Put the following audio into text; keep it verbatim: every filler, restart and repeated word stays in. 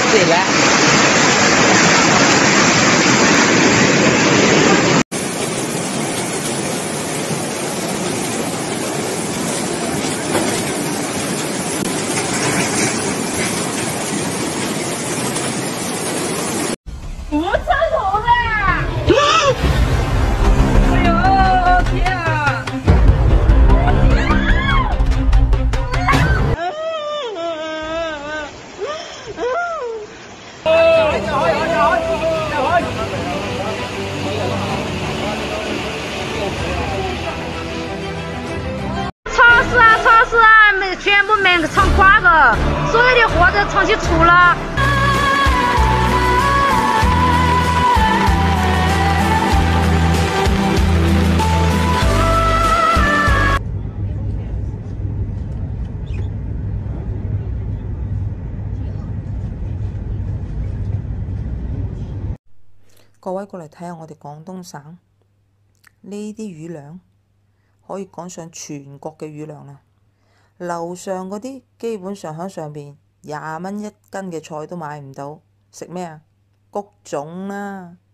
这个。 不上头的！哎呦天啊！ 超市啊，超市啊，没全部门敞垮个，所有的货都重新出了。各位過嚟睇下我哋廣東省呢啲雨量，可以講上全國嘅雨量啦。樓上嗰啲基本上喺上邊廿蚊一斤嘅菜都買唔到，食咩啊？谷種啦！